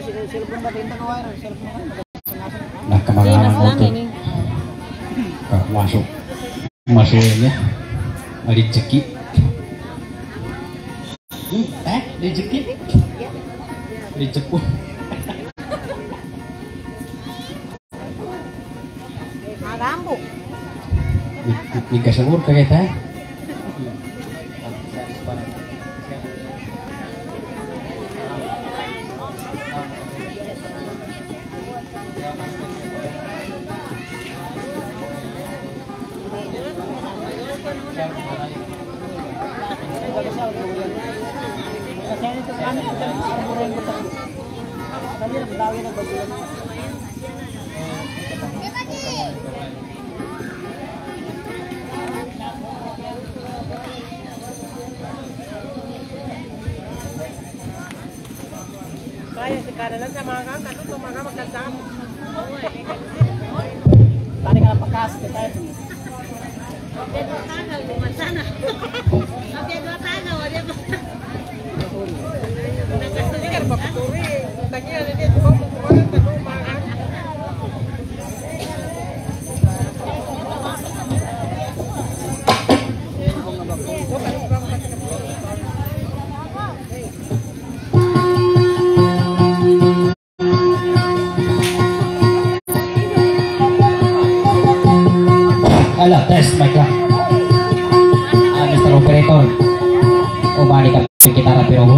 Nah kemana-mana itu masuknya rezeki rezeki rambut dikasih kayak teh sekarang sama kakak tuh sama kakak makan sama tadi kalau bekas kita itu ada 2 tanggal di sana ada 2 tanggal ada ini kan bapak turi tadi ada dia juga kemarin ke rumah kan Halo, tes mic lah. Mr. Operator. Oh, balik ke kita rapi robo.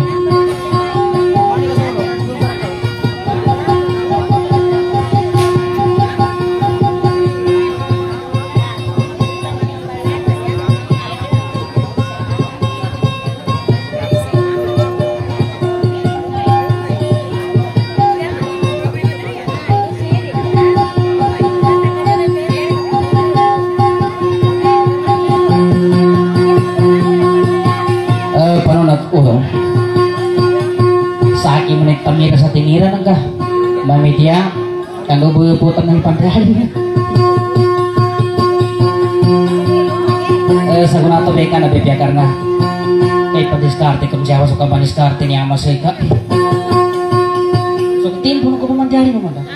Saki menit kami ke satingiran enggak Mbak Media kanggo beputan ng pangkali sagunato beka na bebya karena padiskarte kung jawa suka padiskarte ni ama seka so timpo ko pamandali mo manda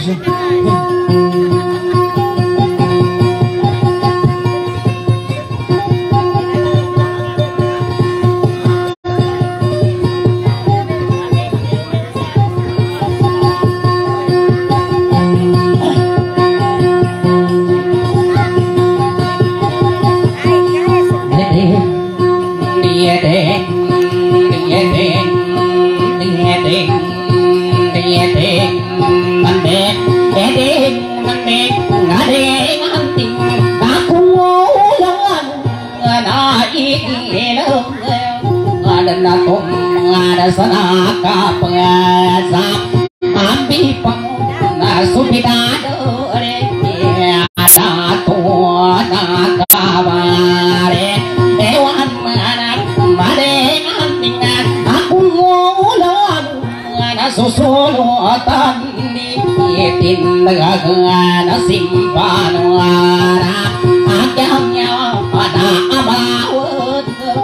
ada sanaka pengasap ambil pengguna subidado ada tua nakabare hewan mana madengan tinggal aku ngulang ada susulutan di tindakan simpan wara agamnya pada abawut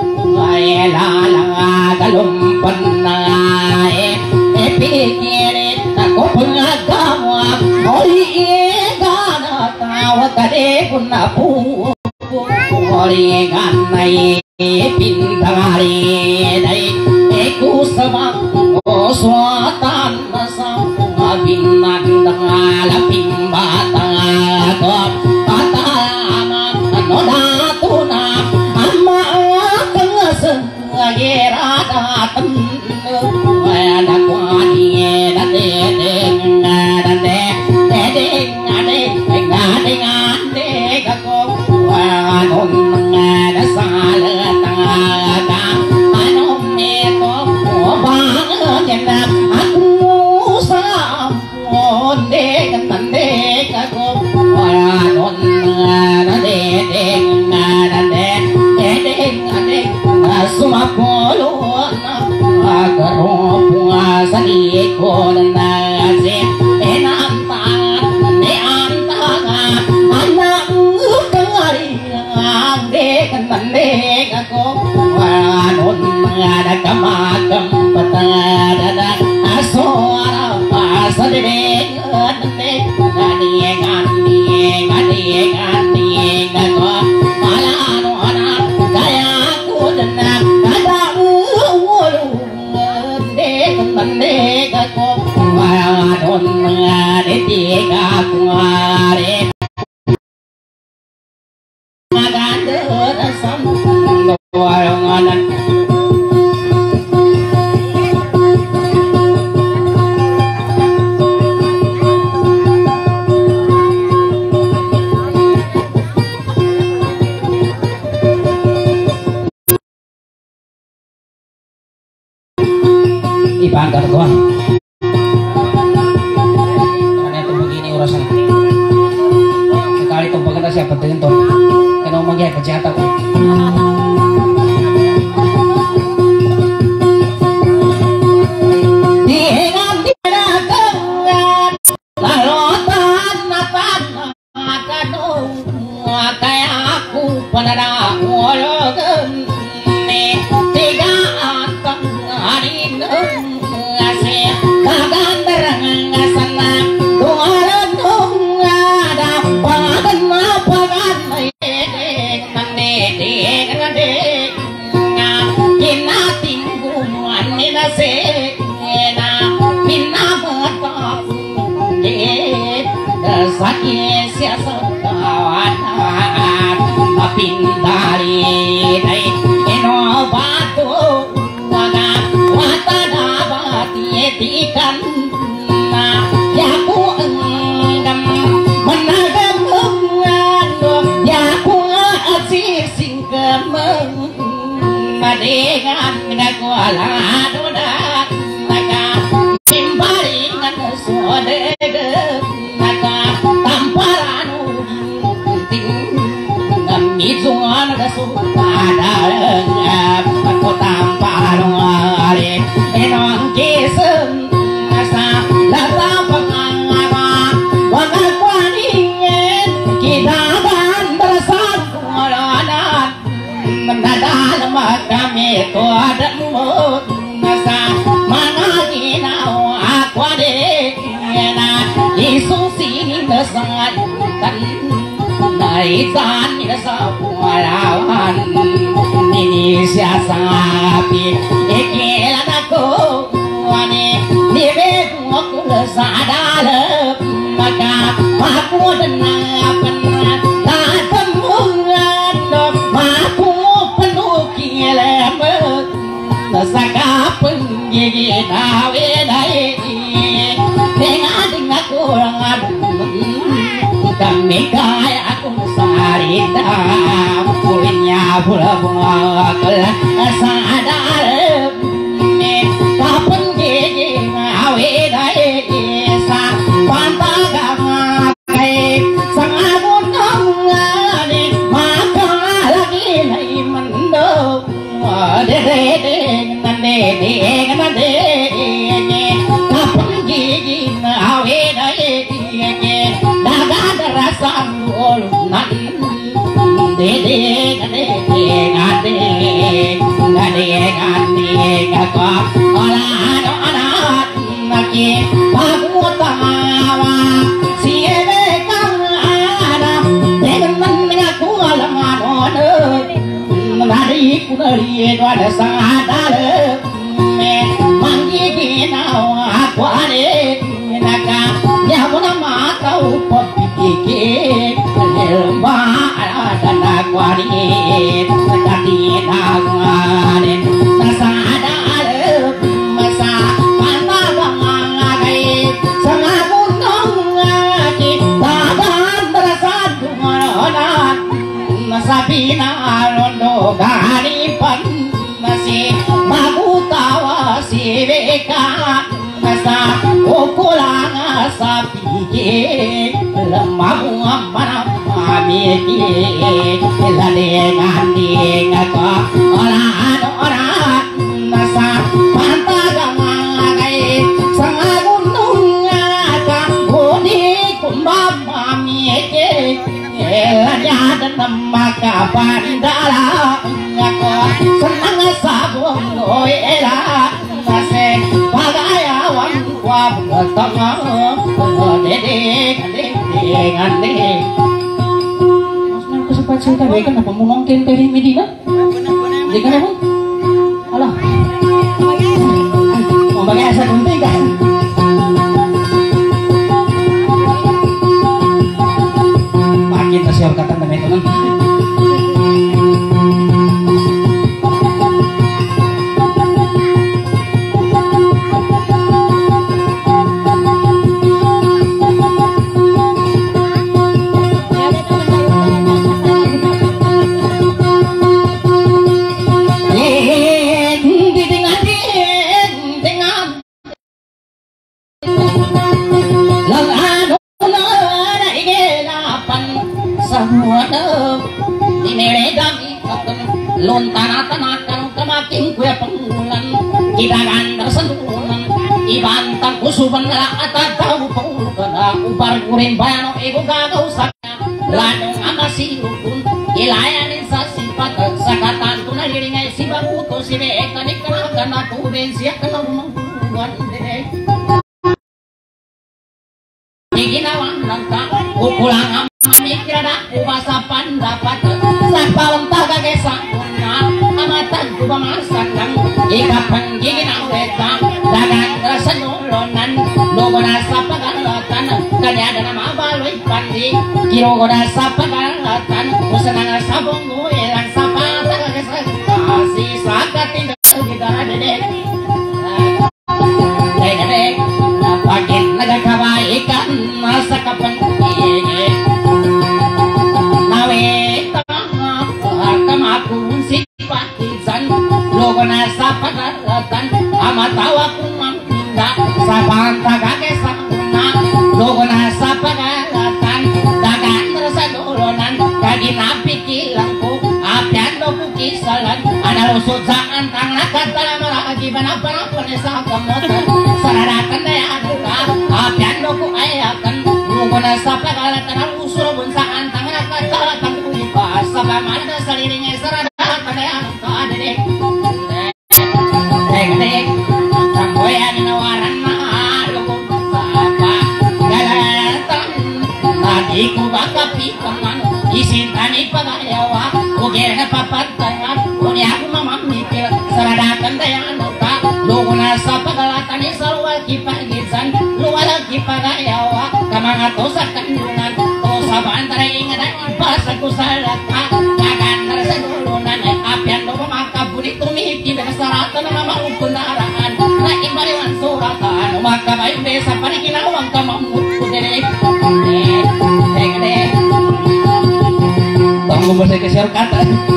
lalang galumpan na pikirin ako pangagawa oli gana tawa kade pun na pu oli ganay pintari day ekusama oswatan sa binandang bata ko patama nodato na ama kangasan gerada ada kuani dade dade dade ngade ngade kako anon ngada salata anon neto obang jenap aku samonde kande kako anon ngade ngade ngade sumapolo agaro puasani konase enantangan ne antangan anak kari ande kanande kako anon ada kamakam patada asora asan walanganan ipangkat tuan karena itu begini urusan sekali tumpah kita siapa tentu kena omongnya kejahatan diingat dirakan lalutan natan akadung kayak aku penada wologen nih tiga atang hari ngasih kagan terang ngasana tuaran ada pagan pagan kina tinggu manina se na minna bata sakit siasa kawan pindari dai eno batu waga watana bati etikan na yaku enggam menagam ando yaku asih singkem madengan nakuala dodak naga timbaringan sodege naga tamparanu Izuan da supada aku tamparan are enong kisem asa lata panganga wangal kuaningen kita ban bersam kuaranan mendadal makame to adamu asa mana kinau aku ade na isu sini sangat tan naisan sa pualawan ini siasapi ikilan aku ane nibe aku sadar maka aku denapan tatemungan aku penuh kilem saka penggigi dawe dai dengan aku kami kaya aku sarita punya pula bunga sadar kapan gigi ngawe dai sa pantagang kai sangamun ngani maka lagi nai mendo dere nande kapan gigi ngawe dai rasan ulu nan dede ngade ngako olah olah naki pagutawa siebe kang ada dengan ngaku alamano nari kunari ada sadar manggi kinau aku are naka nyamuna matau Iki lelma dan akuari tadi nanganin nasadar masa pantabangai sangamun ngaki tagan berasad dumaronan masapina londo garipan masih magutawa si beka masa ukulang sapi lemah mana mami ladengan dingako orang masa pantagang ngai sangagunung ngaka budi kumbam mami lanya dan maka pandala ngako senang sabung oela nase pagayawan kwa tengah ngande kesempat cerita baik kenapa mau nongkin dari Medina di kana pun alah mau pakai asa gunting kan makin nasihat kata teman-teman Lontan-tanakan kemaking kue pengulan Kidagan tersentulan Ibantang kusuban at tahu pengkana Upar kurin bayano ego gagaw sakya Lanong ama silukun Ilayanin sa sipat Sakatan tunaliringay si baguto Si beekanik kanakan na tuben siya kanang mangkulan Di ginawan lang ka Kukulang manikira ubasa pandapat sa pawang tagagesang kuna amatan ko bamasakang ikapan giginaweta dagang rasanulonan logo na sa pagalatan kanyada na mabaloy pandi kirogo na sa pagalatan usan na sa bongo ilang sa patagagesang kasi sa kating gidadede dek pagin nagkabaikan masa kapan logo na sa pagalatan amatawa kung maminda sa pantagagesang una logo na sa pagalatan dagan sa dolonan kaginapikilang ko apyan lo kukisalan analusod sa antang nakatala maragi banapanapan sa kamotan sararakan na yan ka apyan lo ku ayakan logo na sa pagalatan alusurabon sa antang nakatala tang ulipas sa pamana sa liringay sararakan na yan ka adik Dek, samboyan nawaran na lukong sapa galatan Tadi ko baka pikaman isintani pagayawa Ugir na papantangan Uni ako mamamikil Saradakan dayan ka Lugo na sa pagalatan Isalwal kipagisan Luwalag kipagayawa Kamanga to sa kanyunan To sa bantara ingat Ipasag ko sa laka Kagandar sa dulunan Ay apyan mo makabunit Tumihip saratan na maungkunaraan Na ibaliwan suratan Umakabay besa panikinawang kamamut Kudirik Dek Tunggu bersih ke syarkata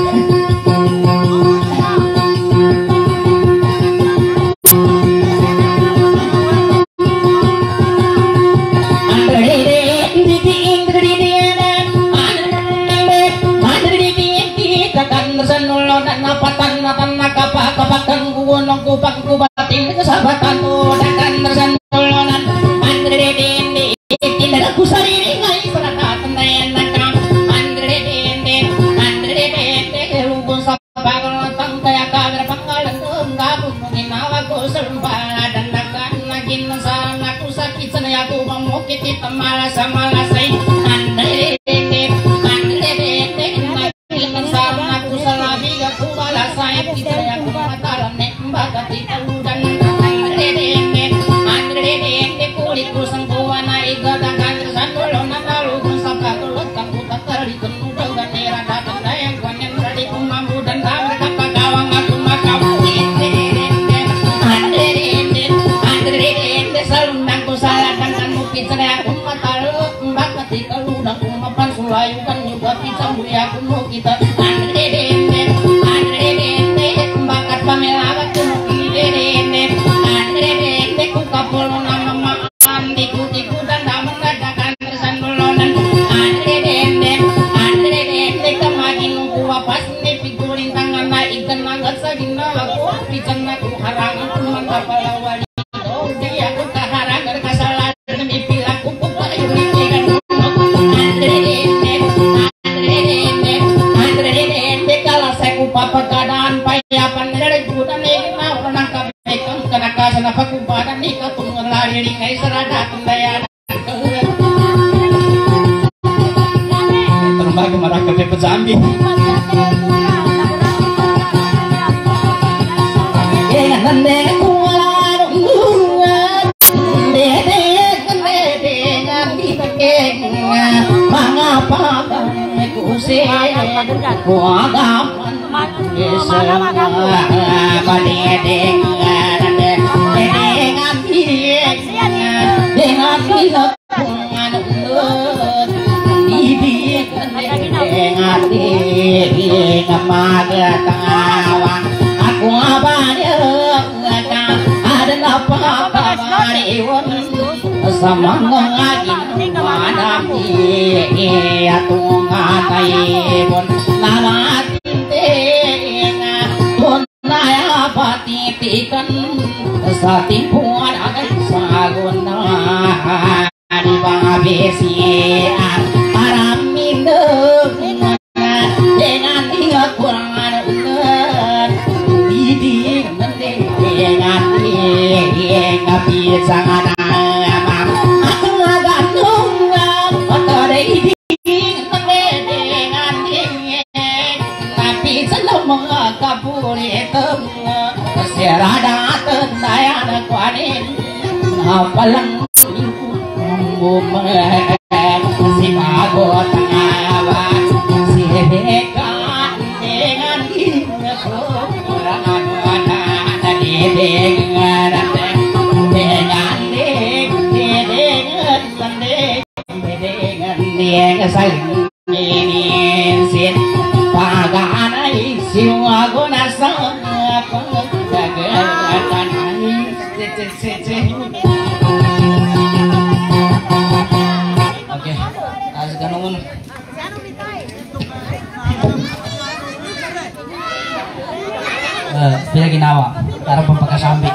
kubatin kesabatan dan tersentulonan andre dende tidak aku sendiri ngai perhatian dayan andre dende lubung sabagal tang kaya kagar panggalan enggak mungkin awak sempala dan nakan nagin sana aku sakit sana aku mamukit malas malasai andre dende sana aku salabi aku balasai kita aku mataran bakati kaludan andre kulit kusang kuwana igadagan sandolo natalu kung sapagulot kang kutatali kenudaw ganira datang dayang kwanyan radi kumambu dan damar kapagawang at kumakawin andre salundang ko saladang kan mukit sana akong matalo bakati kaludan kumapan sulayukan juga pisang buya kumukita andre bakat pamelagat Zambi. Aku sama ngagin madami atung ngatai pun nama tinte buktikan satimpuan akan saguna di babesian aramindeung dengan ingat kurangan unen diding dengan bisa ngadamang gantung otore diding dengan tapi selama kapuri serada tendayan kuanin apalang bumek si bagot ngawan si bekan dengan ingat kurangan wana tadi dengan dengan saling sin paganai siwa guna sang penggagan oke sekarang bila ginawa taruh pempakasambi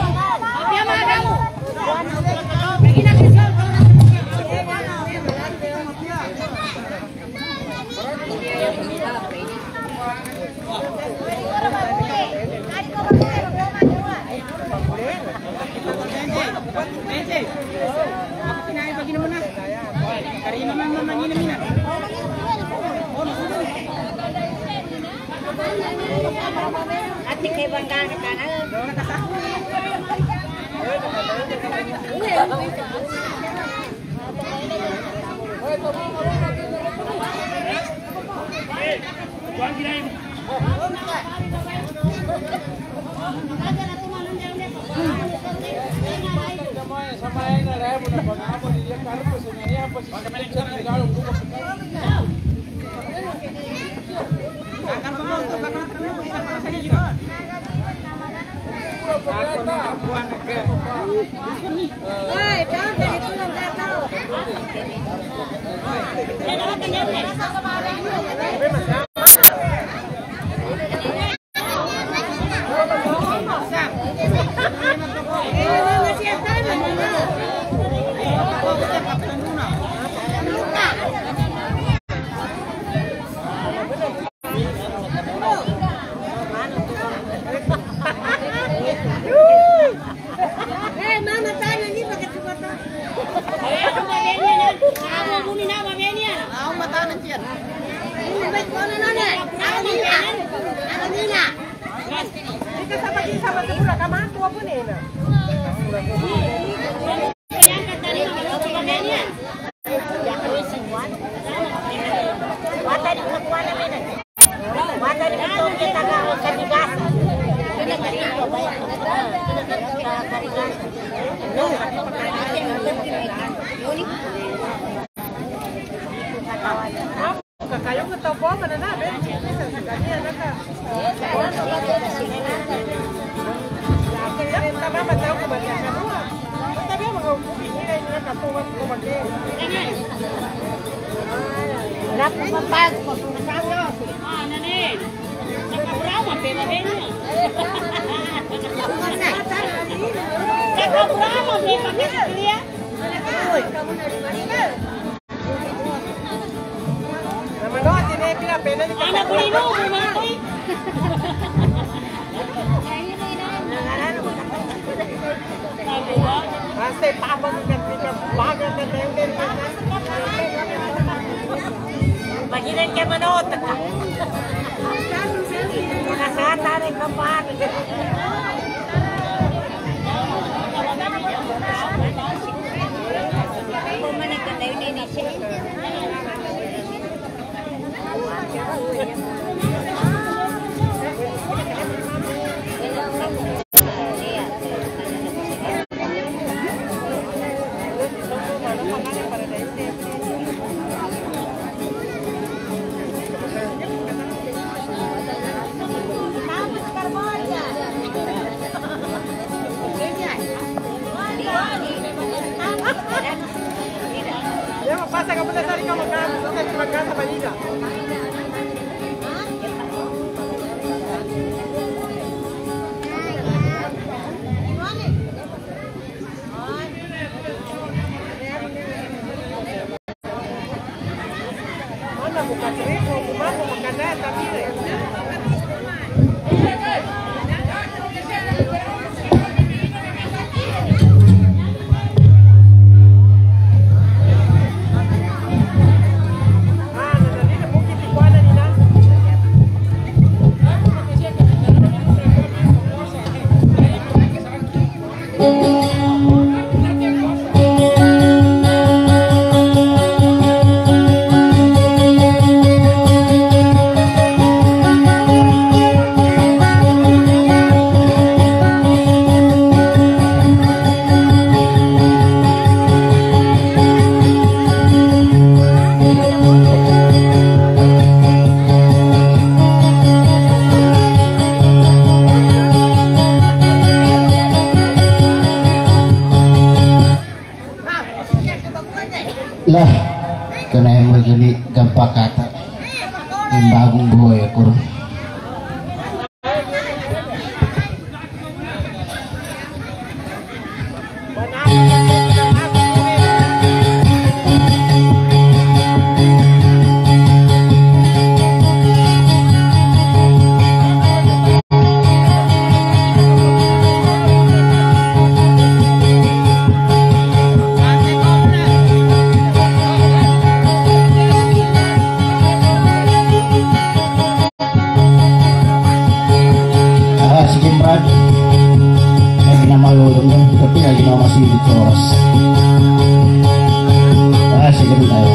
bagong buhay ako. Tapi lagi nama masih di Coros. Sige tayo.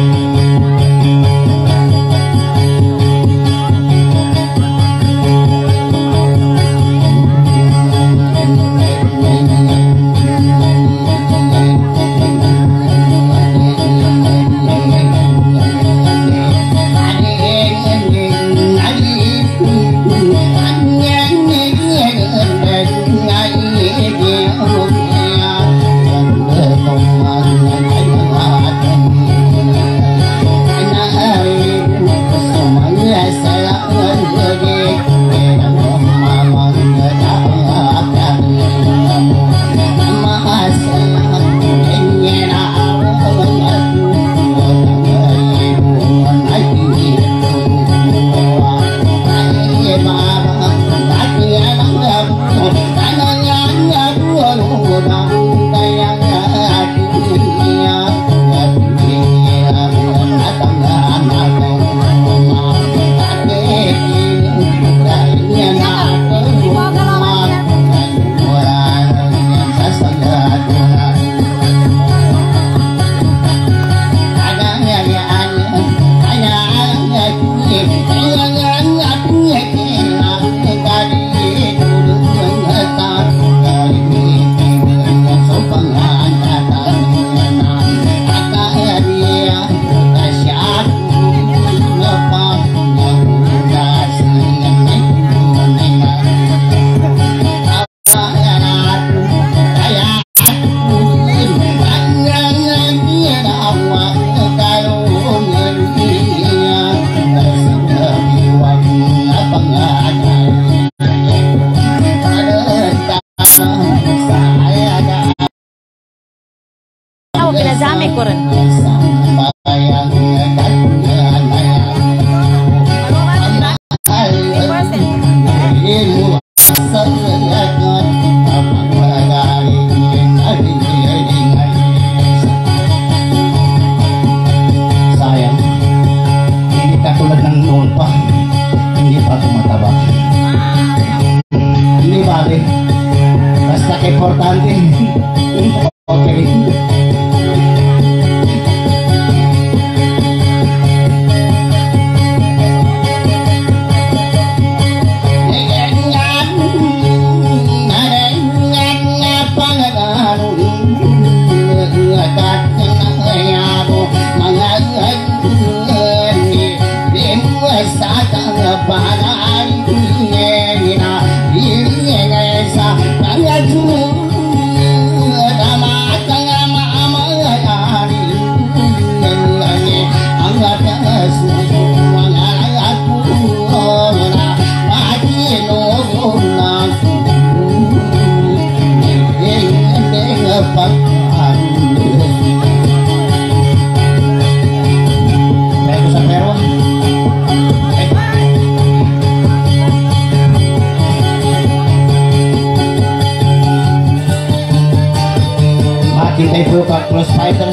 Close fighter.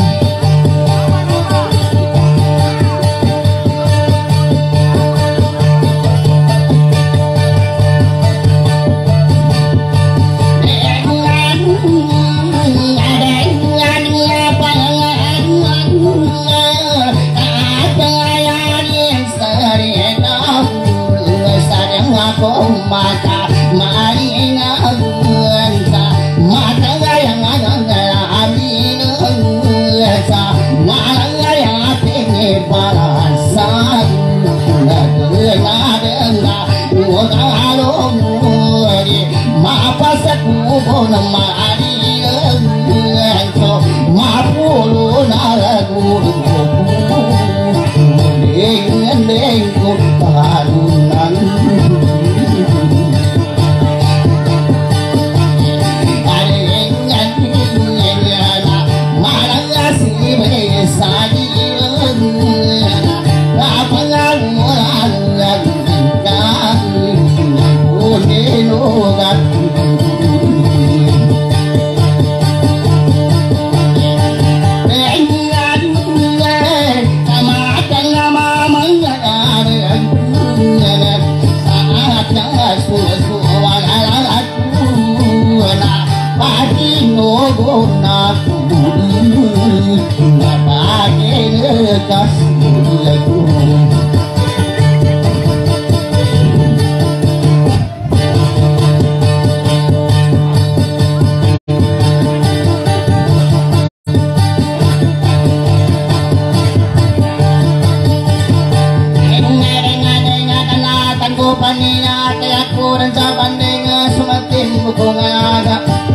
puran sa banding sumatin bukong aga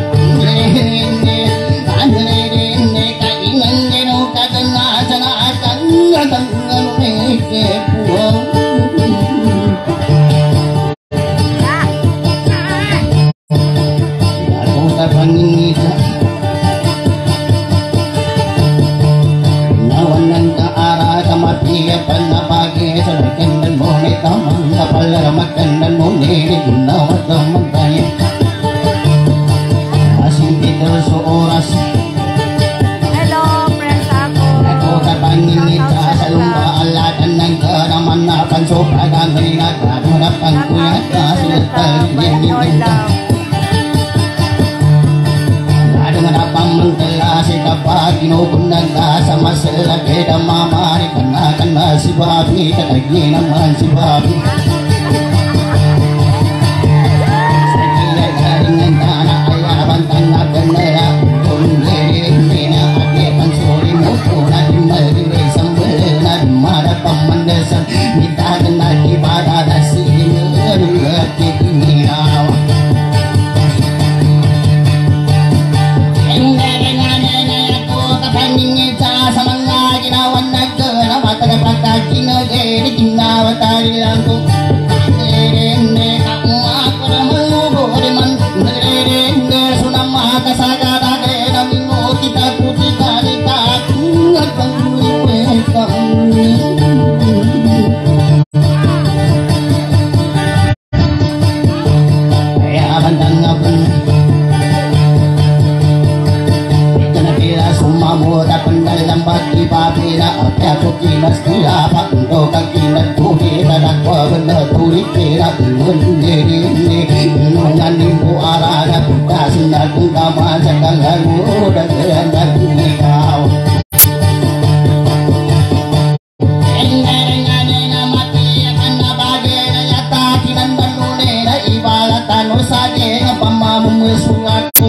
kaingan geno kadana sana akan ngatang ngameke puong aku tak pangingita nawanan ka ara kamatiya panapagi sa kendan mo ni tamang kapal ramakan mo ni ginawa tamang tayo asin dito sa oras. Hello, friends ako. Ako kapangingita sa lumba alatan ng karaman na panso pagamay na kaharapang kuya kasilatan ginigita Adunganapang mangkala si kapag kinukunan ka sa masalaki na mamari kanakan na si Bobby katagi naman si Bobby sa kaya garingan ka na ayaban tanagan nila kung hindi na akipan suri mo kung natin magigay sambal na dumarapang mandasan nitagan na kibara na sinunod at kikinihawa sa mga ginawan na na matagapatag kinagay ginawa tayo lang ko nirene ako ako man nirene sunang makasagara na mingo kita puti kalita at pangulipetang kaya bandang nga Mamuda pendalam bagi babila aku kinas kira pakundo kakinan tuhi dan aku benar turi kira ini nungan ibu arana buka sinar buka macam lalu dan kerendah ini kau mati akan nabagi nyata kinan banune ibalatan usage pamamu musuhaku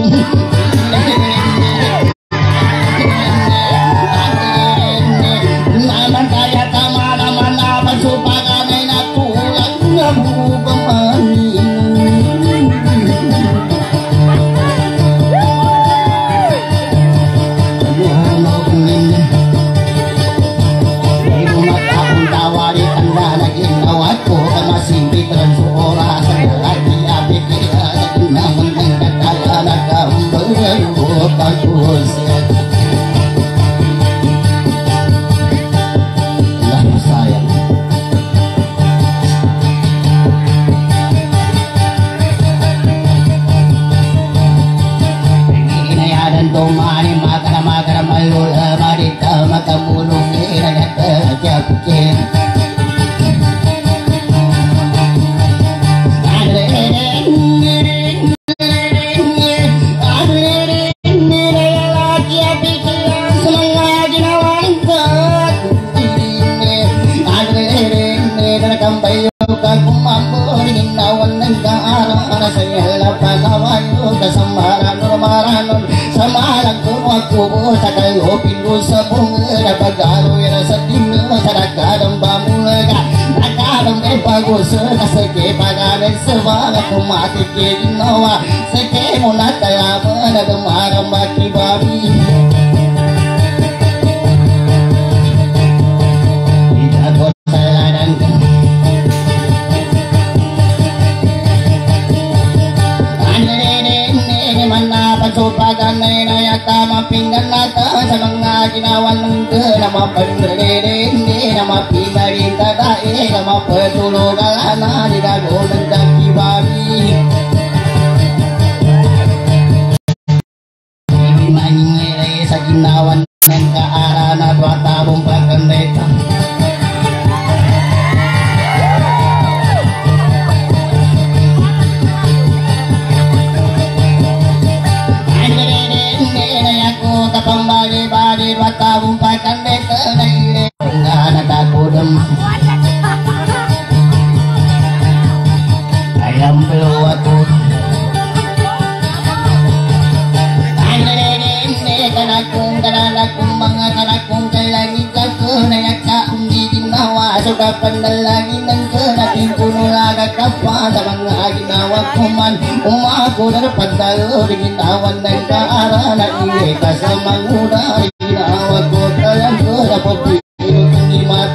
Sudah pandalangin ng kanating puno laga kapal sa mga ginawa kuman umago na pagdalo ginawan ng kaarana iye kasamang una ginawa ko talang ko na pagpilo kanimat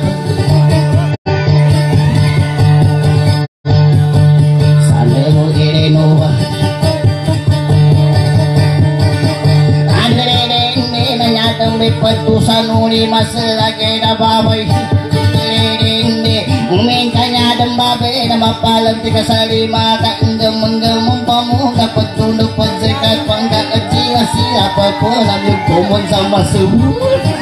sana mo irinuwa andrene na nyatang may pagtusan uli masalagay na babay umingkanya dan babe na mapalanti ka sa lima kainggam-enggamong pamuga pagtunog pagsikat pangkakajia siya pa po namin kumon sa masubur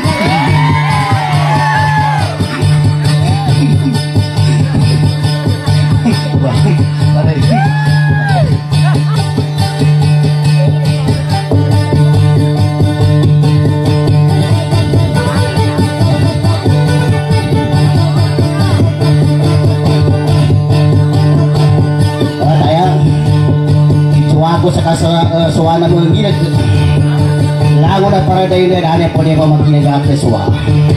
aku sa suwana mo ginag lago na para dahil na ane po niya ko magginag ang suwa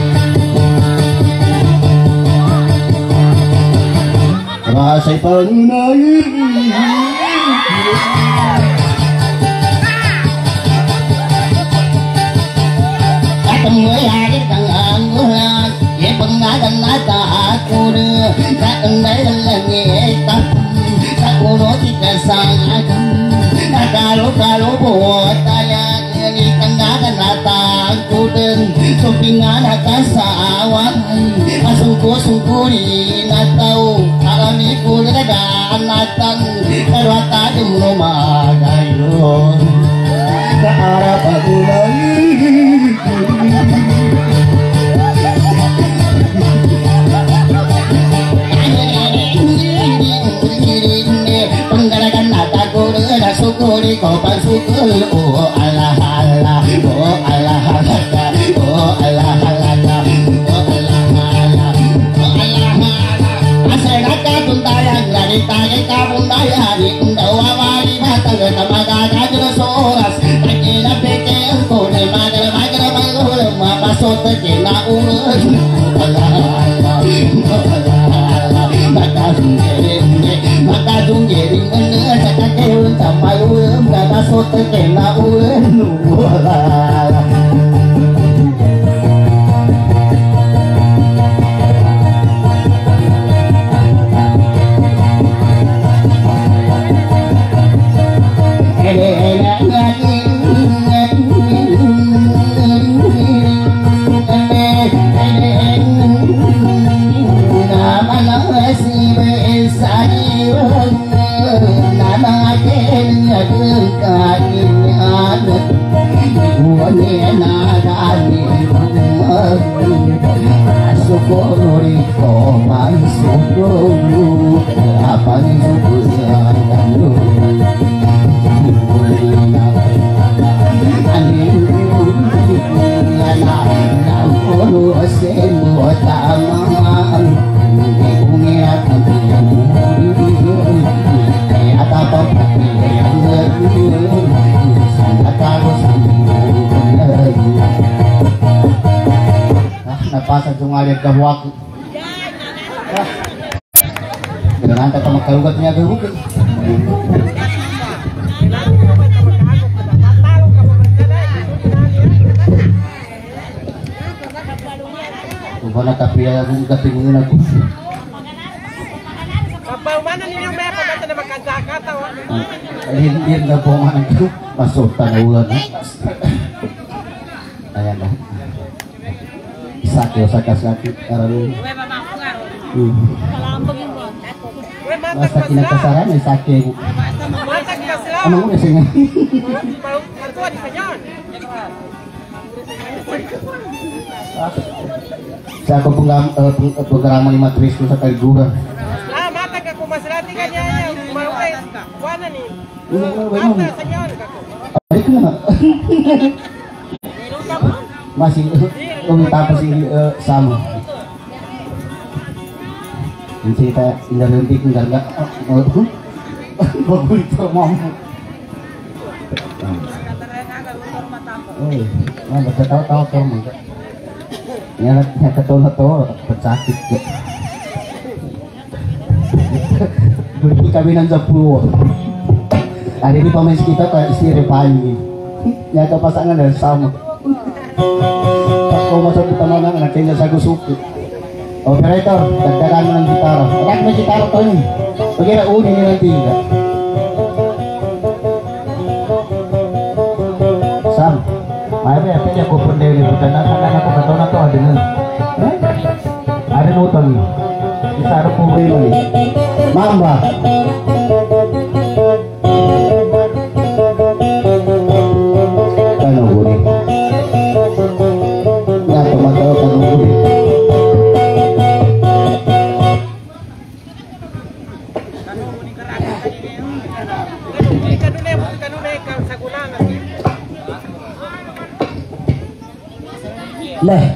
rasa'y pangunayin at ang mayagit ang anggulan ipangagan na taakun kaang nalalangita sa ulo tikasangan Kalau buat tanya ini tenggakan datang kuden supingan kasawan asungku natau alami kuda dan natang terwata rumah gayo ke arah pagulan sukuri kopan sukuri oh Allah Allah oh Allah Allah oh Allah Allah oh Allah Allah oh Allah Allah asal kata tuntayan dari tangan kabung daya di undawa wali batang tamaga kajur soras takina peke ko ne magar magul mapasot kena ulun Allah Allah oh Allah Allah maka dunggering sakakewon sampai ulem kata sote kena ulem Napasag yung aliyag kahuwak. Kailangan ka magkarugat niya gawag. Kung ba nakapiya yung kapingin ako. Kapag umana ninyo may pagkata na magkazaka tawa. Hindi na po nga ito. Masota na ulan. Ayan na. Sakyo sa kasakit karami. Basta kinakasaran ay sakyo. Ano mo kasi nga? Sa ako programa ni matris ko sa kaliguran. Ah, matag ako masalati ka niya niya. Mauwes. Wana ni. Mata sa niya. Ay ko na. Masih tapos sama. Yung kita indarintik enggak bagus mau. Baca tahu kamu enggak. Ya ketol pecakit. Beri kawinan 10. Hari ini pemain kita kayak istri pagi. Nyata pasangan dan sama. Kalau masuk kita mana anaknya sagu suku. Operator, dagdagan ng gitara. Agad mo gitara to ni. Pag ina uni ni nanti enggak. Sam, ayaw ya, pwede ako punde ni bukan anak ako kataw na to adengan. Ada nutang ni. Isaro po rin ni. Mamba. Kanong guni. Ya, pemataw kanong guni. Leh.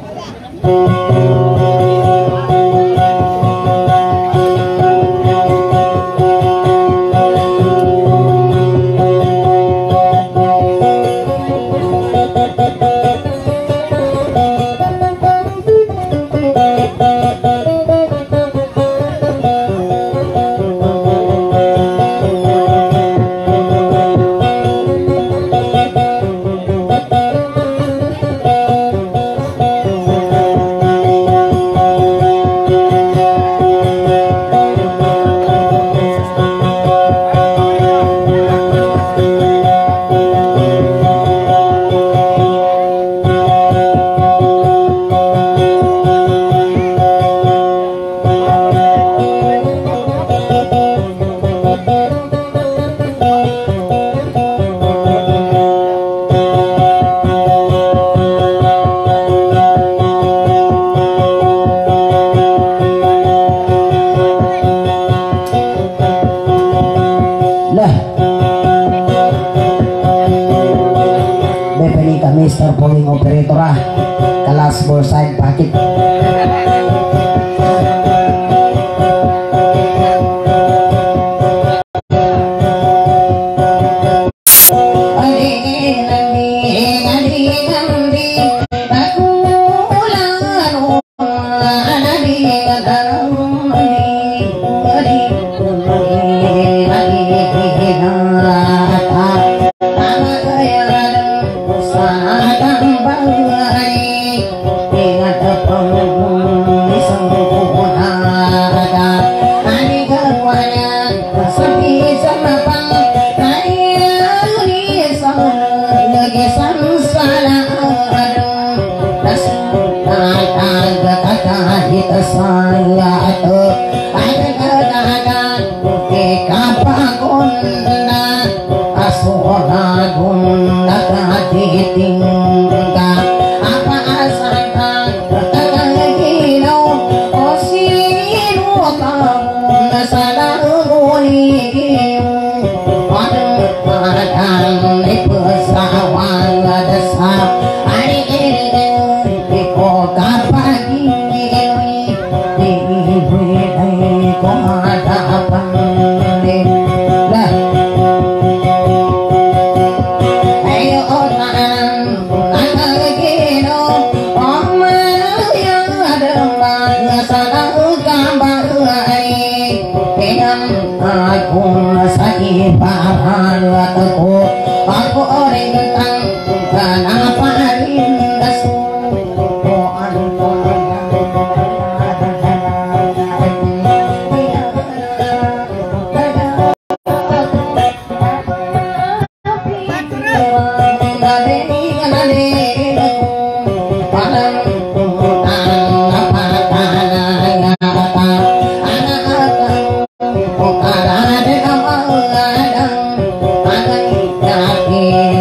Mr. Polling Operator kelas Bullseye Pakit. Yeah.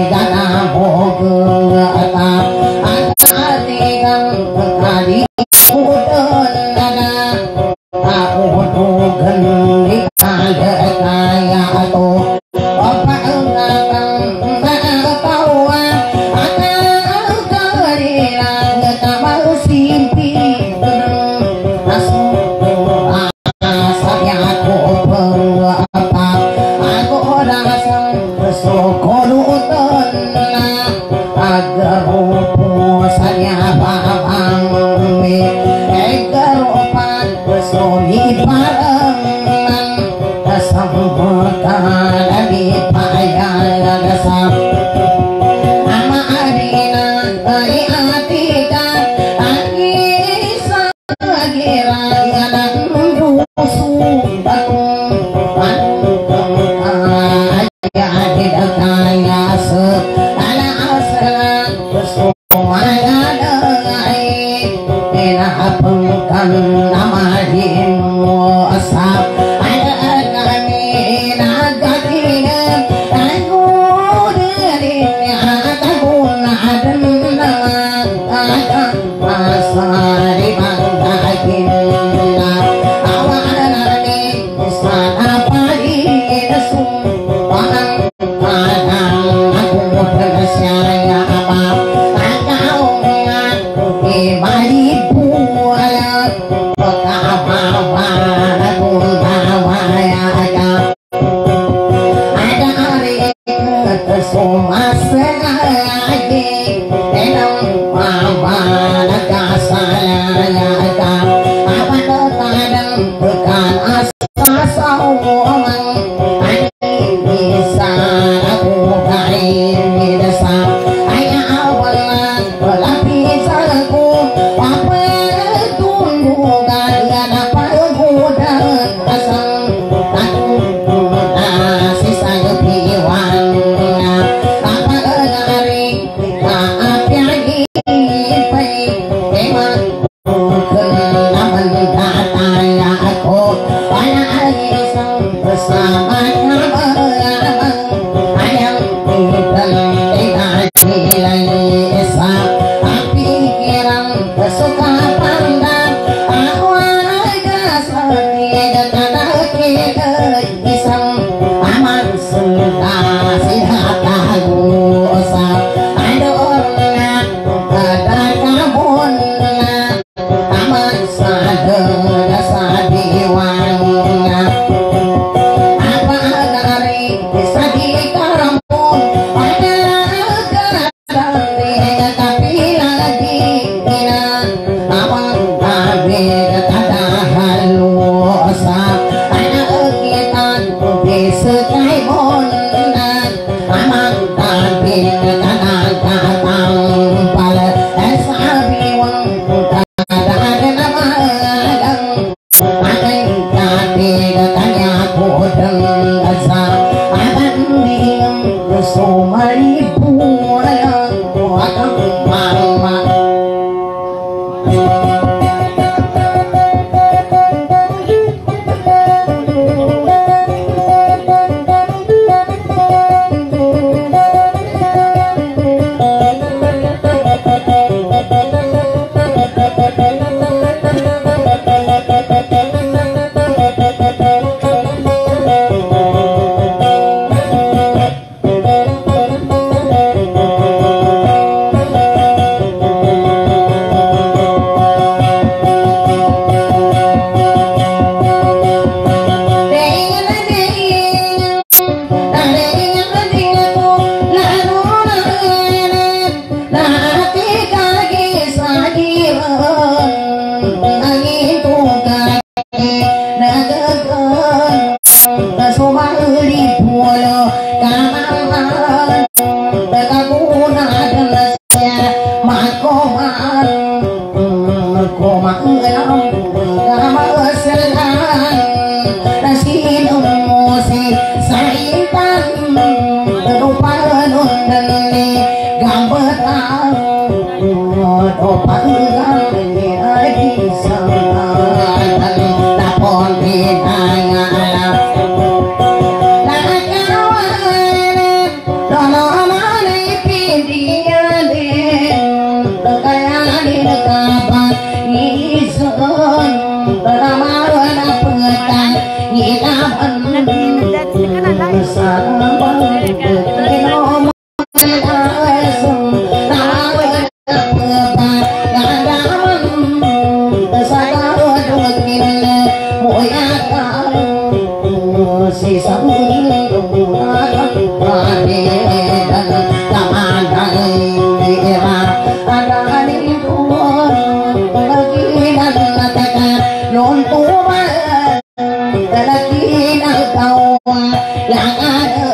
yang ada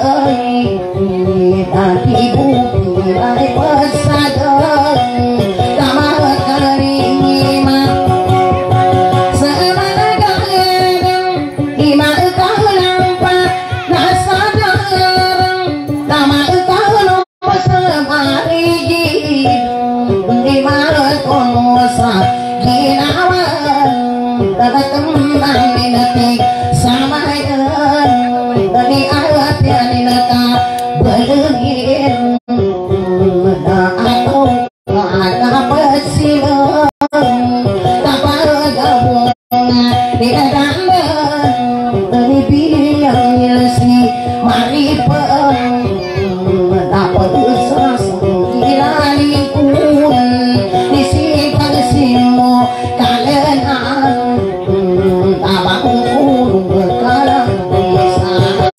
tadi bukti dari pesadan kamar kerima semangat ima kau nampak rasa darang kamar kau nampak semari ima kau sah ginawan tak kembang minati sama dari alat yang neka bergin atau ada pesilang kapal gabung tidak damai dari biang ilsi mari peng dapat usaha lingkungan di simpang simo kalian tabak kurung berkalang desa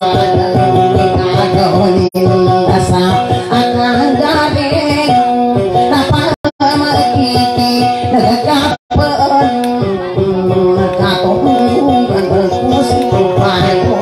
dasa akan gading dapat merkiki negakapan katong berkus payo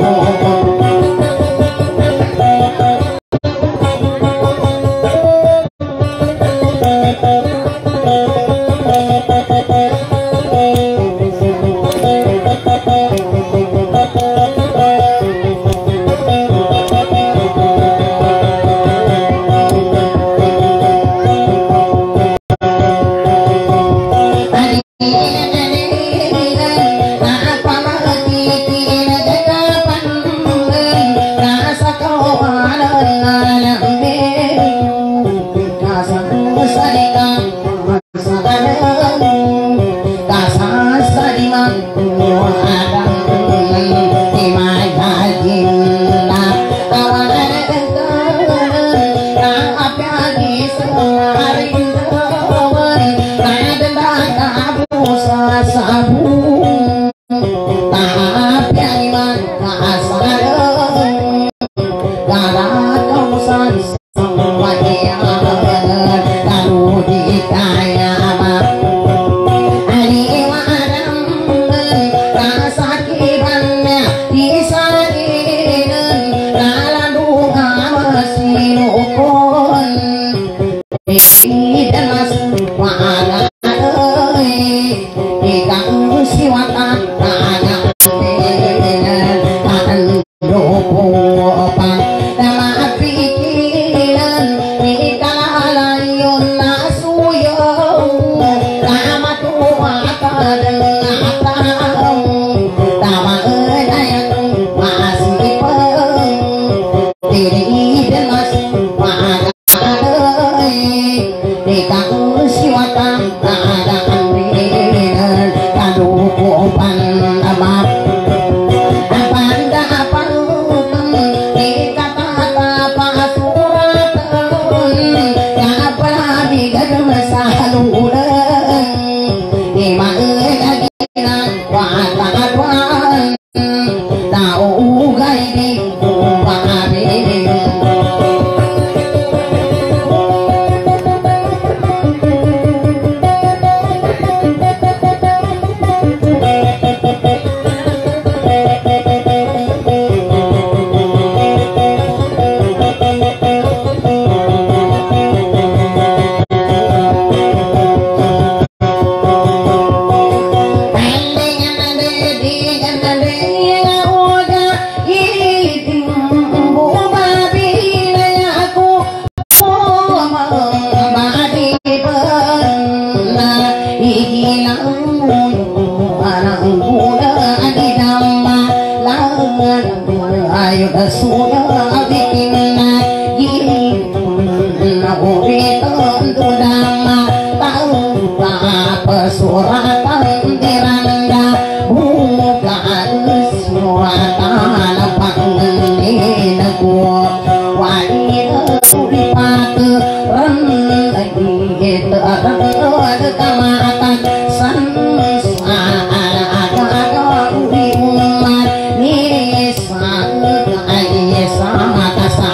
Mata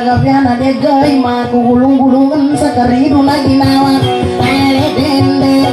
gabiana de gay ma gulung-gulungan sakaridu na ginawa ale dende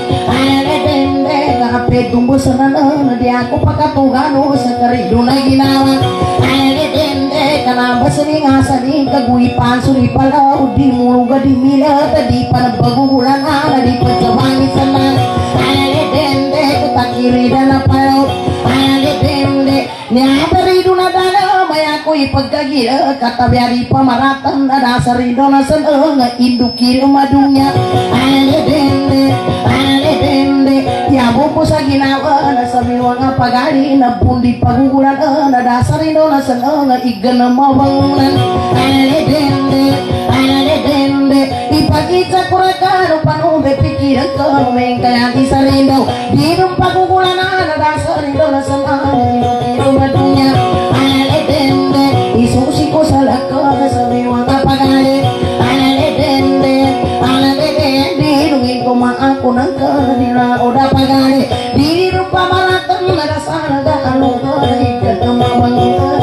kape tumbuh senana di aku pakatugano sakaridu na ginawa ale dende kana basri ngasani kaguipan suri palau di muluga di mila tadi panabagulan ala di pecawani senang ale dende kutakiri dana palau ale dende nyabari duna dana mayaku ipagkagila kata biari pamaratan ada sarido na seneng indukir madunya ale dende ya buku sa ginawa na sabiwa nga pagali na pundi pagugulan na dasarido na seneng igan na mawangunan ale dende ipagitsa kurakano panumbe pikiran ko mengkaya isarido di pagugulan na dasarido na seneng indukir madunya ale dende isusi ko sa lako na sabiwa nga pagali ale dende nungin ko maaako ng kanila o da pagali di rupa malatan narasana da alungay katamawang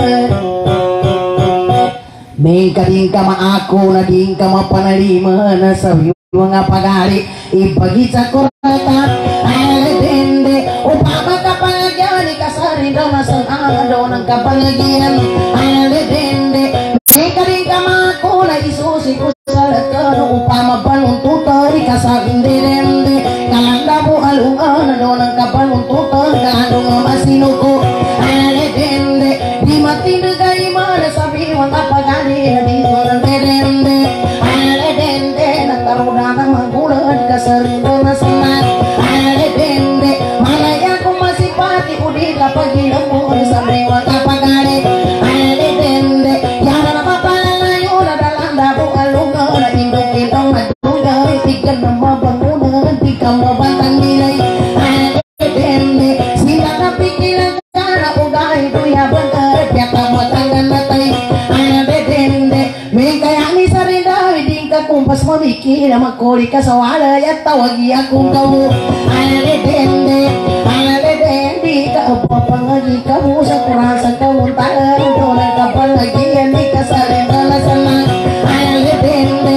may kading ka maako na ding ka mapanalima na sa mga pagali ipagitsa ko rata ale dende upama kapalagyan ikasari daw na sanang daw ng kapalagyan ale dende may kading ka maako na isusi ko sa lakano upama baluntutan ikasabing dende kalanda po alungan ano ng kapaluntutan kahandong masino ko ale dende di matindagay mana sabi mga pagali dito ng dende ale dende nagkaroon ng magulan kasarindo na sanat ale dende malaya kong masipati uli kapag ilang mo sabi mga pagali ale dende yana na mapalalayo na dalanda po alungan na indong maduga itigan na mabangunan di ka mabantang nilay ale dende sila napikilan ka na ugay duya bantar piyata matanggan natay ale dende may kaya ni sarida hindi ka kumpas mamikil magkuli ka sa walay at tawagi akong kawo ale dende ka upapangagi ka mo sa kurasang kamuntalan doon ang kapalagian ni kasarenda na sanang ale dende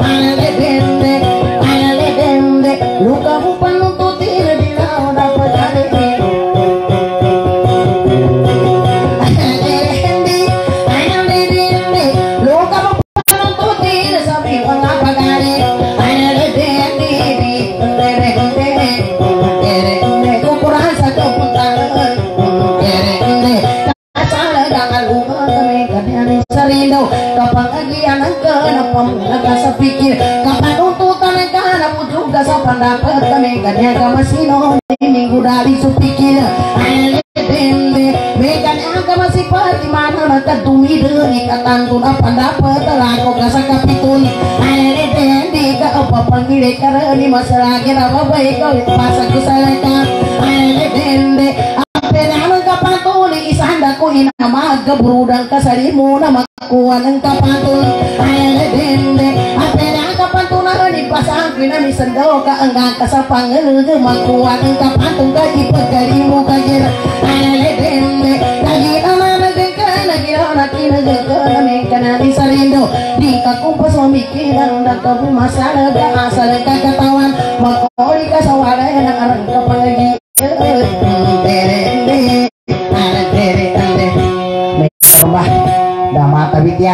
luka mo panuntutin na dilaw na pagalitin ale dende luka mo panuntutin na sabi mga pagalit ale dende kukuran sa kapuntalan sarino kapag agian ang kanapamulaga sa pikir kapag untutan ang kanapujuga sa pandapat kami kanya kamasino minggu dari supikir ale dende may kanya kamasipat imana magkadumidun ikatantun ang pandapat alako ka sa kapitun ale dende ka upapangili ka rin masalagi na babay ko ipasag ko sa laka ale dende penamang kapatuli isanda ko inamag kabrudang kasalimu na makuha ng kapatul ale dende at penamang kapatulan ipasang pinamisan daw ka ang kasapang makuha ng kapatul ka ipagkalimu ka gira ale dende nagina na nagina na kinagaka namin ka na rin sa rindo di ka kumpas mamikilang nagkabumasa asal ang kakatawan magkuli ka sa walay ng arang kapalagi Mbah Dhamata Widya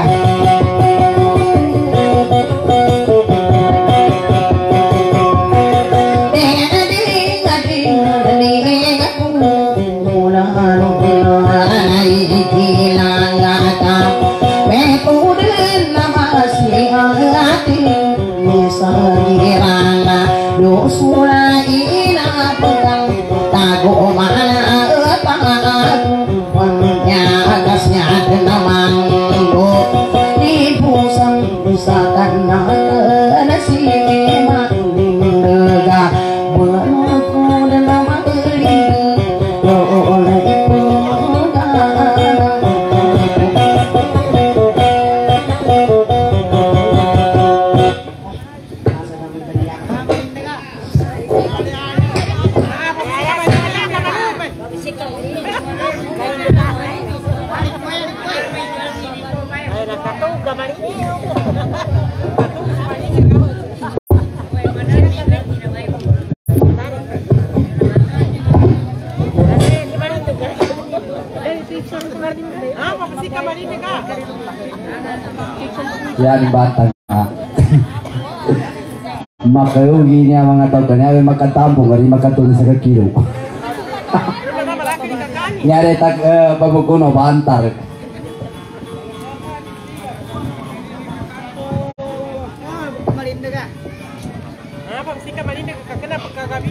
Bisik kau ini. Yan batang makayugi niya mga tao kanya makatampong kari makatulis sa kilo. Nyari tak babukuno bantar. Malinda ka. Pag sika malinda ka kena pagkagabi.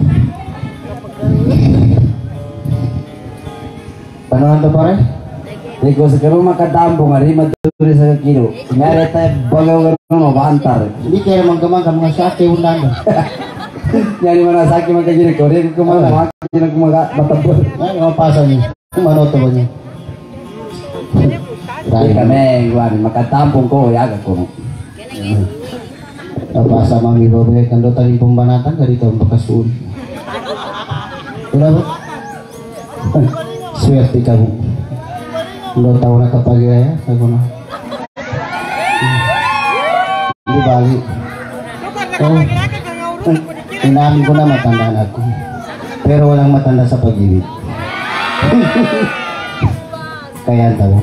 Paano to pare? Diko sa karo makatampong kari matulis sa kilo. Nyari tak babukuno bantar. Hindi kaya manggamang mga sate undan. Nyari mana sakit maka jadi kore kumana makin kumaga batabur. Ay, mapasa niya. Kumano to ba niya? Dahil kami gwan makatampong ko ya ko. Mapasa mami babae kan do tani pembanatan dari tahun Bekasuun. Kenapa? Swerte kamu. Lo tahu nak kapag ya, sago na. Di balik. Oh. Inamin ko na matandaan ako. Pero walang matanda sa pag-ibig. Kaya tayo.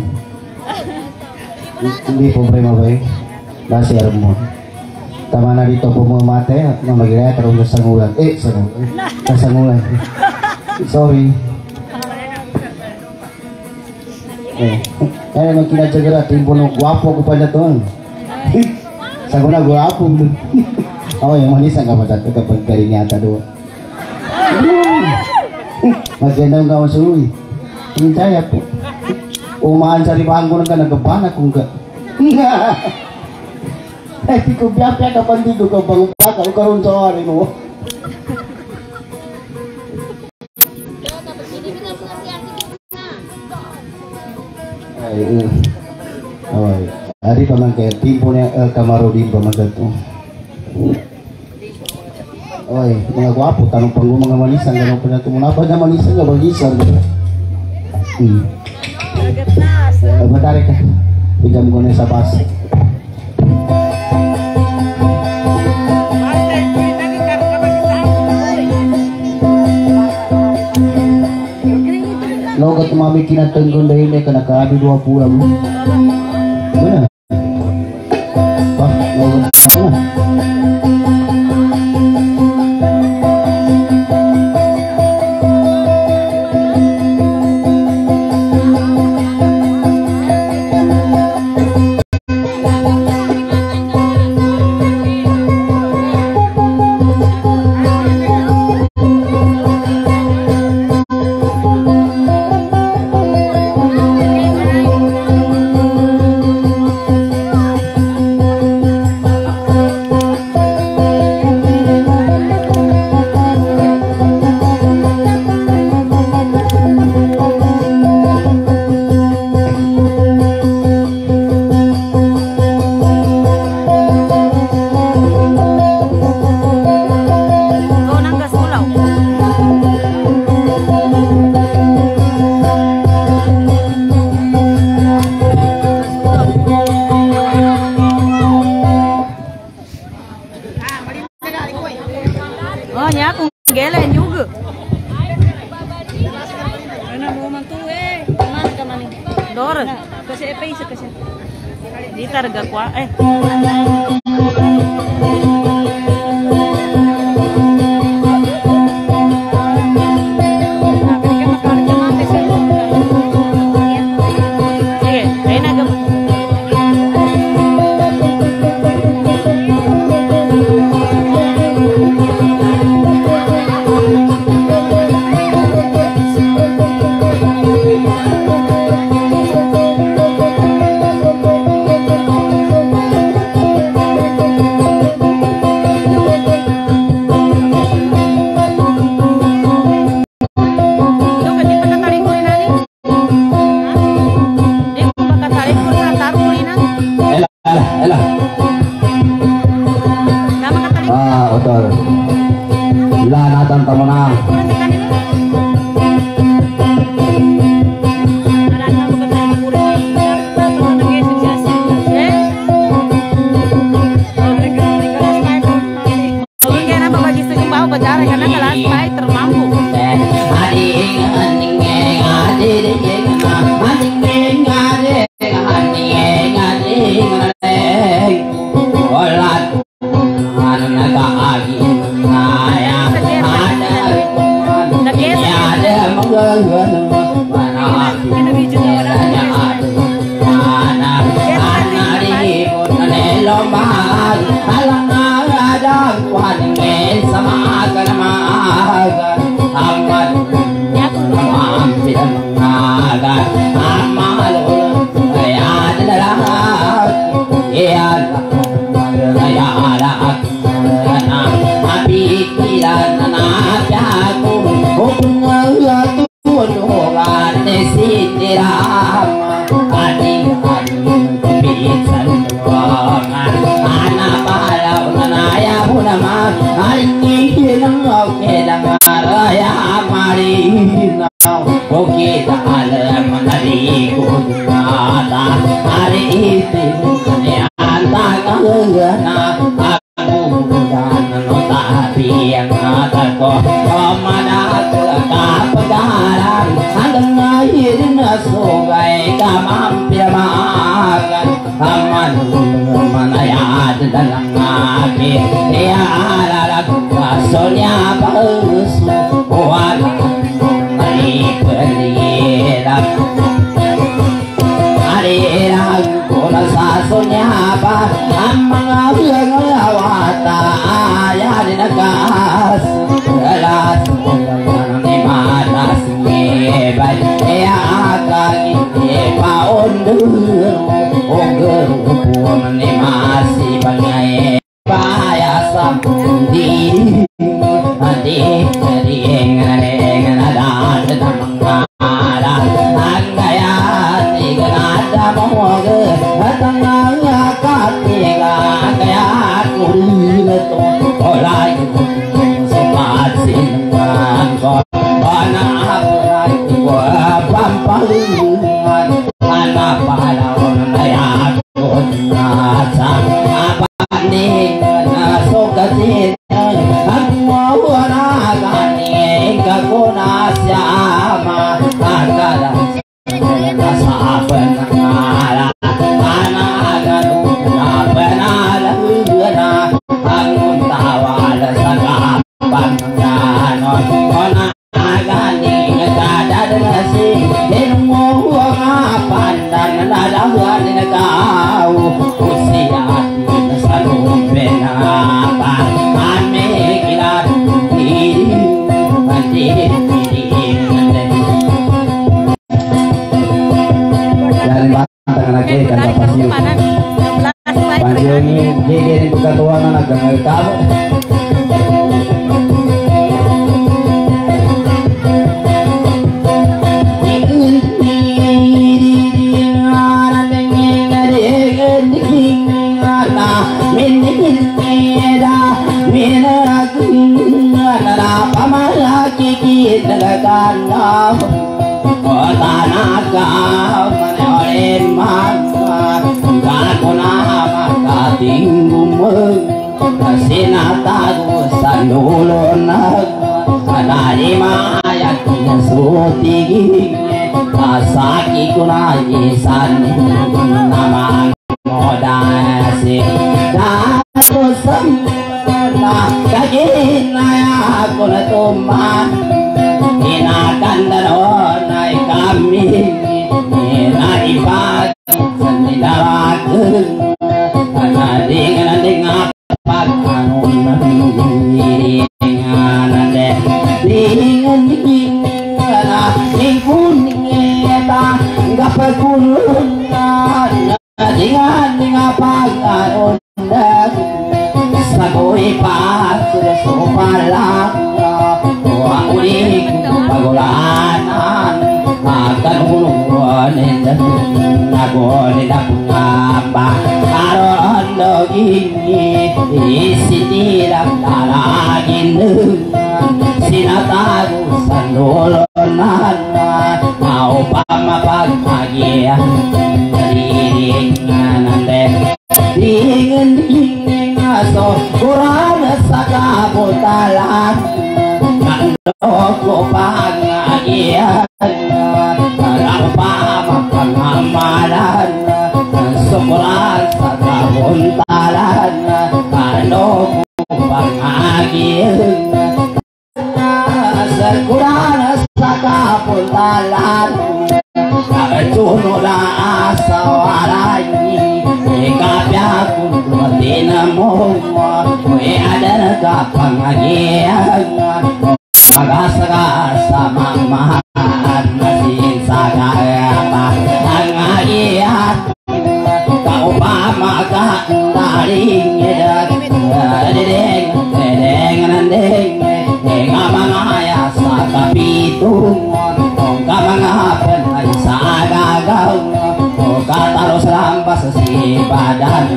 Hindi problema ba eh? Basi alam mo. Tama na dito po mga mate at na magigaya tarong sa sangulan. Sa sangulan. Sorry. Kaya nang kinadyaga timpo ng guwapo ko pa na to. Sago na guwapo. Oh, yang manis ang kapatat ko kapag karinyata doon. Magandang ka masuloy. Hintaya po. Umahan sa ribahan ko na ka nagkapanak kung ka. Eh, di ko biya-biya ka pandigo ka bang baka o karoon sa orin mo. Ay, ay. Ari pa man kaya timpo niya Camaro din pa man ito. Oy, mga gwapo, tanong pang mga manisan, ganun pa na tumunapad na manisan, nga magisan. Matari ka, bigam ko na sa bus. Logat mami kinatenggon dahil may kanakabi 20 mo. Mana? Wah, logat na. Ditarga kwa sama akan amat mampir mengagar amal ya adalah ya nabi kiran nabiaku hubungan tuhan desitiram adik kebisan doangan anak palau nanaya punama hari nang oke dengar ya mari oke tak alam dari kudata hari itu ya antara aku dan tapi yang aku kemana kepegaran sedang akhirnya sungai kamampir makan aman mana ya dalam hati ya lalu kasolnya bagus wala mari berlirat hari aku sasonya apa amang abang awata ya di nagas kelas ni manas ni baik ya kaki paun dulu oger pun ni masih bangai bayasa di dari engan ada ada angaya tiga ada mau ke tengahnya katiga kaya kulit olai sobat sinan kau mana lagi gua pampalingan anak pahlawan naya kunasa apa nih nasok kecil aku wana gani kagunasya ma agada rasa penangala anak gaduna penala huna angun tawala sakapan ganon kona agani ngada nasi denmo ngapan dan lalawan kau usia selalu benapa ame kilat diri lagi kan pasio pasio ini dia buka tuangan agak kamu Asaki kunai sani nama modasi datu sempurna kagina ya kuna tuman inakan danonai kami ina ipati sendirakan nading pagkanun diri nganade dengan dengan pangan undak sagoi pas sopalang wa ulik pagulanan akan huluan nagon ngapa aron dogini isi tirak daragin sinatagu sandolonan mau pamapagpagian diringanande dingin aso kurang sakaputalan nandoko pangagian karang pamapangamalan sumuran sakaputalan kandoko pangagian kurang sakaputalan Cuno la asawarai kapyaku tinamo we ada kapangagian magas-gas sama mahan mesin sagapa angagian kau pama daring dedeng ngamangaya sakapitung kamangapen ay sagagaw kataros rampas si badan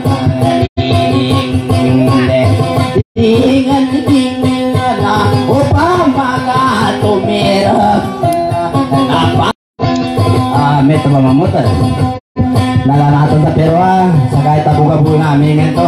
Dingan na upama ka tumirap may tumamamutan nalanaton sa perwa sa kahit tabuga-buga namin ito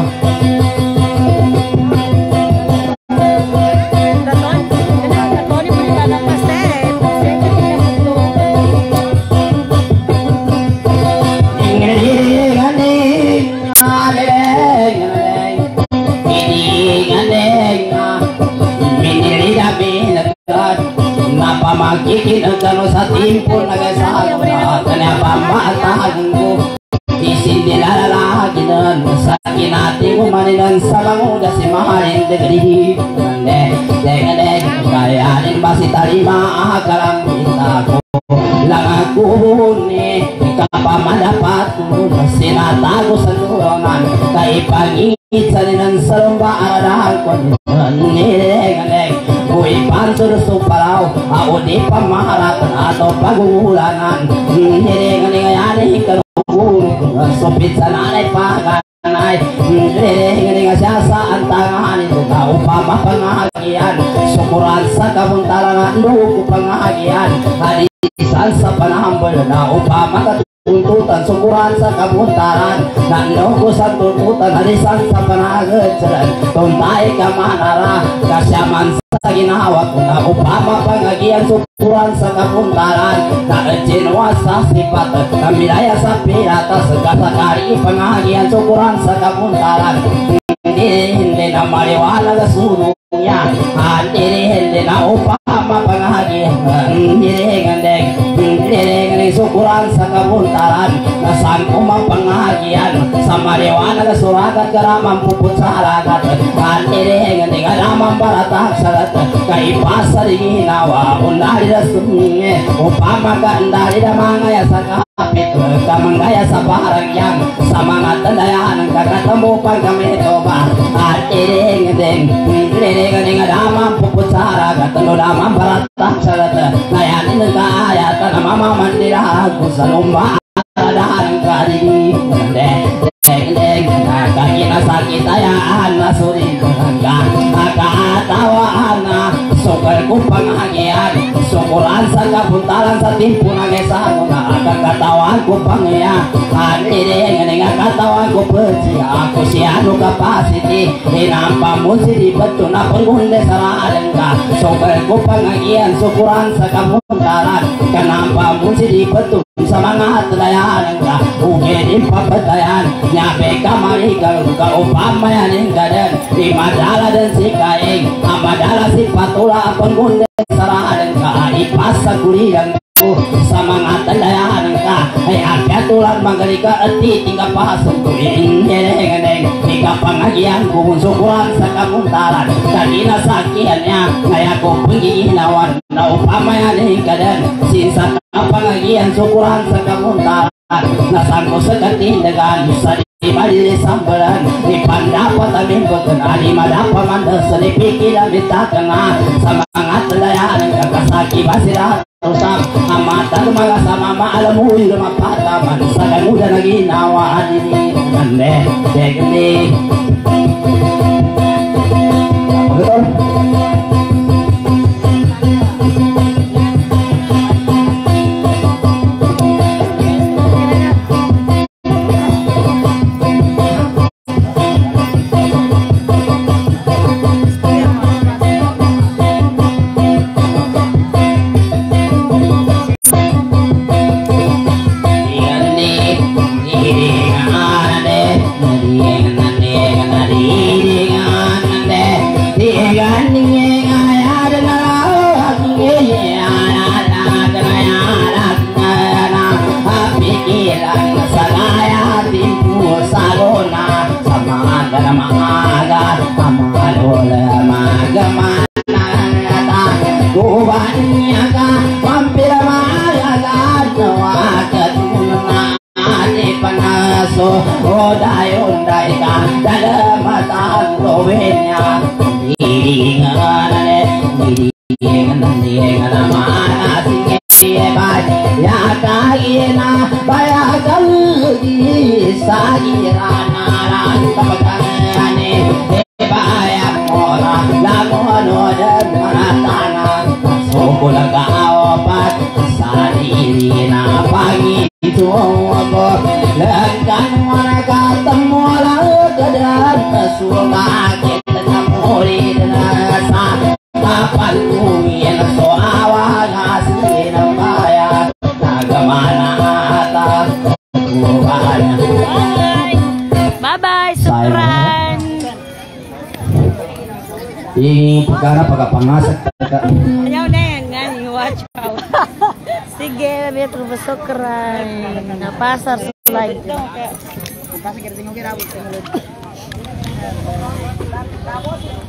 Magikin ang gano sa timpo nagasawa kanya pamatahan ko isin nilalalaginan sa kinati ko maninan sa manguda si mahalin degri degre kayanin ba si tarima akalang ko lang ako ni kapamadapat ko sinatago sa turonan kaipangit sa ninan sa lumba aradahan ko nileng Uy pansur suparaw ako di pamaharatan atau pagulanan hiring-hiring karugul supit sa nanay paganay hiring-hiring siya sa antangahan ito ka upama pangahagian sukuran sa kabuntalangan luko pangahagian hadisan sa panahambol na upama tuntutan sukuran sa kabuntaran nanoko sa tuntutan hadisan sa panagasaran tuntay ka manara kasyaman sa ginawa ko na upama pangagian sukuran sa kabuntaran na ejinwa sa sipat kamilaya sa pirata sa kasakari pangagian sukuran sa kabuntaran hindi na maliwanag suno niya hindi na upama pangagian hindi sukuran sa kabuntaran na saan ko mapangagian sa maliwanag suragat karamang puput sa halagat hindi karamang baratang salat kaipasa di ginawa undali na sumingi upama kaandali na mangaya sa kapit kamanggaya sa parang yang sa mga tandayan ang kakatamupan kami ito ba hindi karamang puput sa halagat lamang baratang salat ngayanin ang kaayatan na mamamandila ako sa lumba dahan kadiri kakinasakitayaan na surin nakatawaan na sukal ko pangagian sukuran sa kabuntalan sa timpo na gesano na katawan ko pangya hindi nga katawan ko pwede ako siyano capacity inampamon si dibato na pangunde sa raalan ka sukal ko pangagian sukuran sa kabuntalan kanampamon si dibato sa mga hatlayan ka ugenin papatayan nyabe ka marigal ka upama yanin gadan di madala dan si kaing amadala si patula akong gunde saraan ka ipas sa kulilang ko sa mga talayan ka ay akyatulan magalika at titingga pasok ko inyerenganeng ikapangagian ko kung sukuran sa kabuntaran kanina sakihan niya kaya ko pagiginawan na upama yanin gadan sinsa pangagian sukuran sa kabuntaran nasaan ko sa katindagan sa di malisambalan di pandapat amin ko di madapaman sa dipikilan bitakan sa mga talayan ng kakasaki basira usap amatan mga sama maalamuin lumapataman sa ganuda na ginawa ini mande degni Digan ya kaina bayagal di sagirana ran kapagane baya ora lagono dan maratana sokolaga opat saririna pagi tuwa lekan maraga temola gadan suka kita muri nasa kapal kuyen so awaga sina baya nagamana ata kuwana. Bye bye, syukran. Ini perkara pagkapangasak Ayaw na yan nga, watch out. Sige, Metro Basokran. Napasar sa live. Napasar kita tinggal kira.